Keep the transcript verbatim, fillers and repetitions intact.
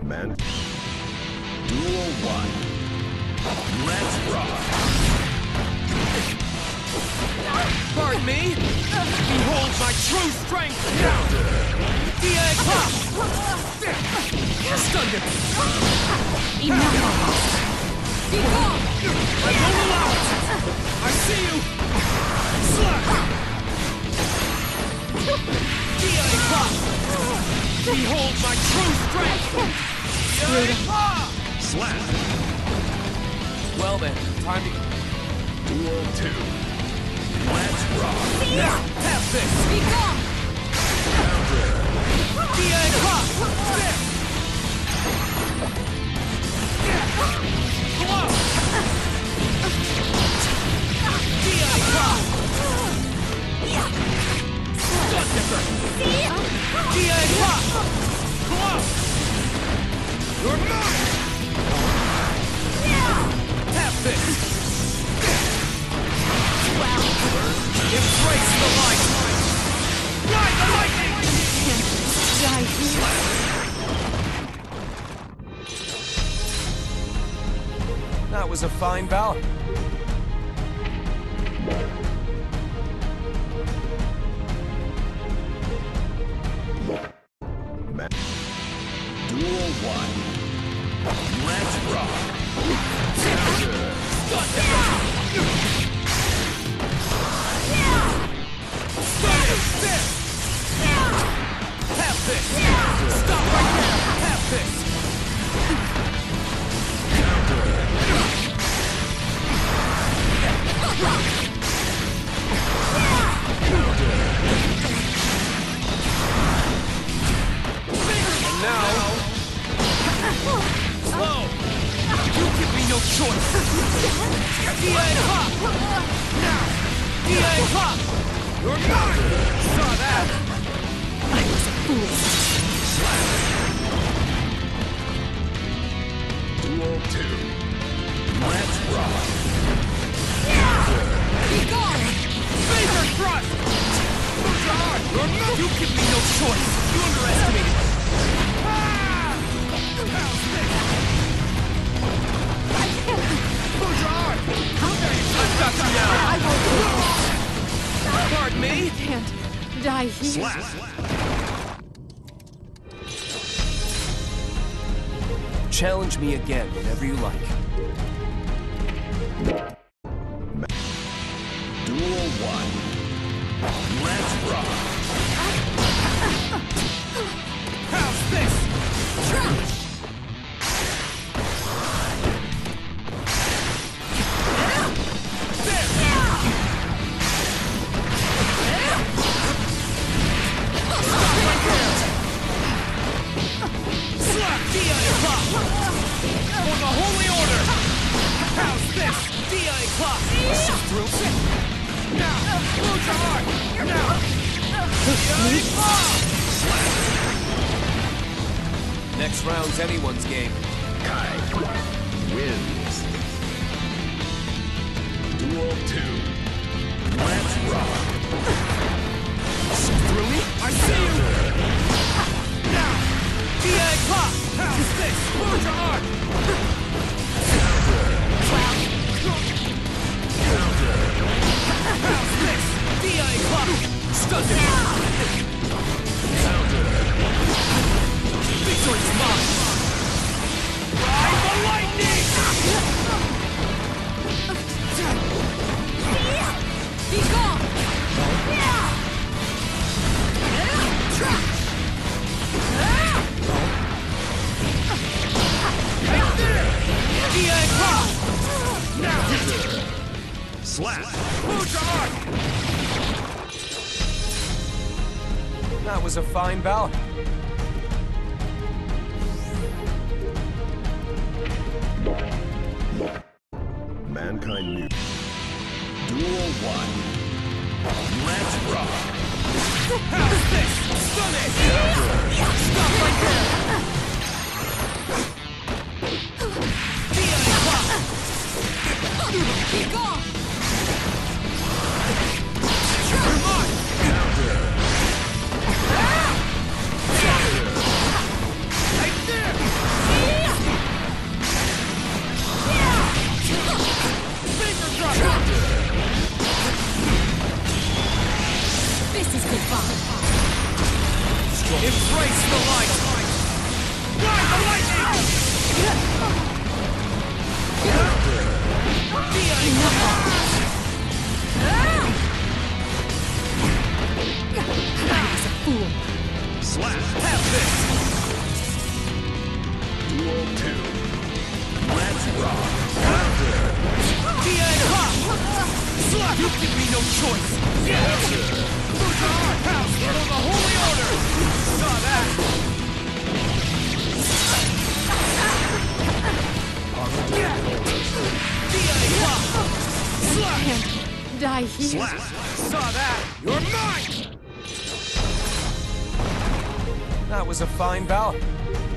Man. Duel one. Let's rock. Pardon me? Behold my true strength! D A Pop! Stunned him! Enough! Be gone! I won't allow it! I see you! Slap! D A Pop! Behold my true strength! D A Pop! Slap. Well then, time to... Duel two. Let's rock. Now, have this! Be gone! D A Pop! There! Hello! D A Pop! Stun Dipper! D A Pop! Hello! You're mine! Have this! Well, Embrace the light! Ride the lightning! die here. That was a fine bout. Duel one. Let's rock. Have this! Stop right there! Have this! And now... Slow! You give me no choice! D A Pop! Now! D A Pop! You're mine! Saw that! I was a fool. Duel two. Let's rock. Be gone! Finger thrust! God, you're no... You give me no choice! You underestimated me! Ah! How's this? I can't. Bujar! I've got you now! I won't. Pardon me? I can't die here. Slap. Challenge me again whenever you like. Duel one. Let's rock. How's this? Slap D A Pop! For the Holy Order! How's this? D A Pop! Shoot through! Now! Bujar! Now! D A Pop! Next round's anyone's game. Kai wins. Duel two. Let's rock. Shoot through me? I see you! Now! D A Pop! How's this? Bujar! How's this? D A Pop! Stunned him! Victory's mine! Ride the lightning! Be gone! Right there! D A Pop! Now! Slap. Bujar! That was a fine bout. Mankind new. Duel one. Let's rock. How's this? Stun it! Stop right there! D A Pop! Be gone! You're mine! Right there! You give me no choice! Yes! Luchador House for the Holy Order! Saw that! Yeah! D I Clock! Slap! Can't die here. Slap. Saw that! You're mine! That was a fine bout.